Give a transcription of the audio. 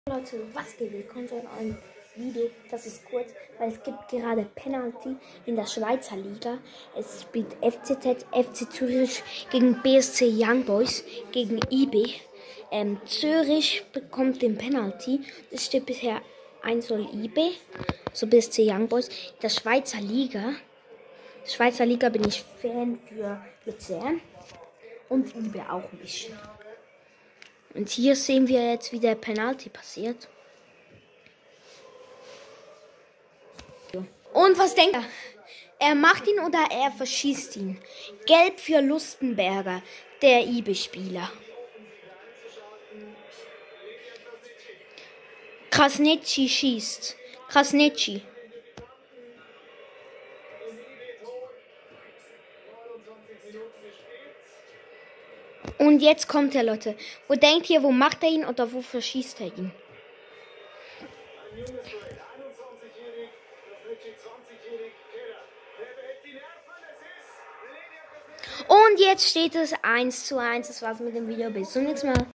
Leute, was geht? Willkommen zu einem Video. Das ist kurz, weil es gibt gerade Penalty in der Schweizer Liga. Es spielt FCZ, FC Zürich gegen BSC Young Boys, gegen IB. Zürich bekommt den Penalty. Es steht bisher 1-0 IB, so BSC Young Boys. In der Schweizer Liga bin ich Fan für Luzern und IB auch ein bisschen. Und hier sehen wir jetzt, wie der Penalty passiert. Und was denkt er? Er macht ihn oder er verschießt ihn? Gelb für Lustenberger, der IB-Spieler. Krasnitschi schießt. Krasnitschi. Und jetzt kommt er, Leute. Wo denkt ihr, wo macht er ihn oder wo verschießt er ihn? Und jetzt steht es 1:1. Das war's mit dem Video. Bis zum nächsten Mal.